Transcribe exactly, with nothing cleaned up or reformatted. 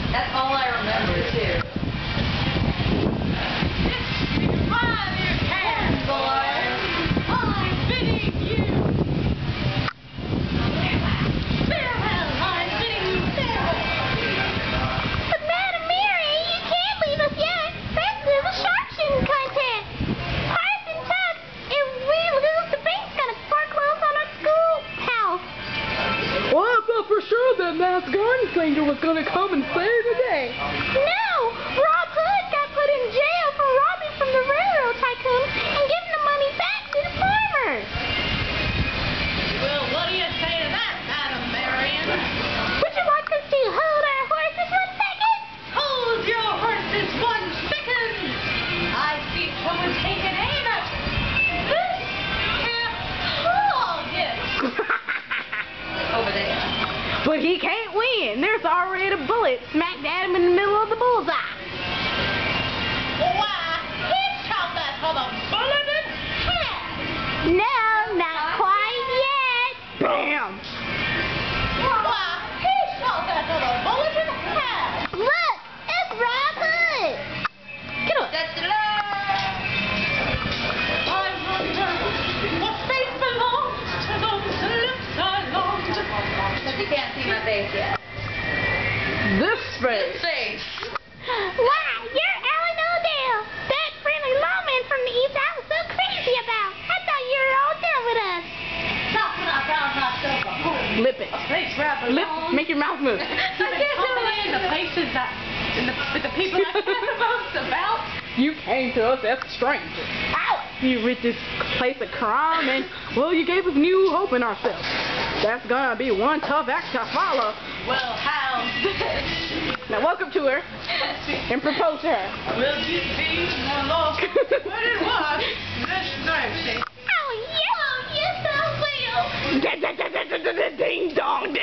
That's all I remember, too. Hi there, Cat Boy. I'm bidding you. Farewell, I'm bidding you farewell. But Madam Mary, you can't leave us yet. That's the sharpshooting contest. Parson Tuck, if we lose, the bank's gonna foreclose on our schoolhouse. Well, I thought for sure that Mass Garden Slanger was going to come and save the day. No! Rob Hood got put in jail for robbing from the railroad tycoon and giving the money back to the farmers. Well, what do you say to that, Madam Marion? Would you like us to hold our horses one second? Hold your horses one second. I see someone taking aim at this cat. Oh, yes. Over there. But he can't win. There's already a bullet smack dab him in the middle of the bullseye. Why, he shot that for the bulleted head. No, not quite yet. Bam! Why, he shot that for the bulleted head. Look, it's Rob Hood. Get up. That's the I wonder what face belongs to those lips I longed. But you can't see my face yet. This face. Face. Why, you're Ellen O'Dell. That friendly lawman from the east I was so crazy about. I thought you were all done with us. That's when I found myself a home. Lip it. A place where I Lip. belong. Make your mouth move. I can't do it in the places that, in the, with the people I care most about. You came to us as a stranger. Ow! You reached this place of crime and, well, you gave us new hope in ourselves. That's gonna be one tough act to follow. Well, how's this? Now walk up to her and propose to her. Will you be my love? What it was? This mercy. Oh, yeah, yes, I will. Ding dong.